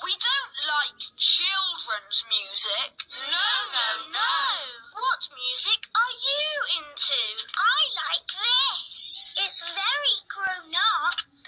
We don't like children's music. No. What music are you into? I like this. It's very grown up.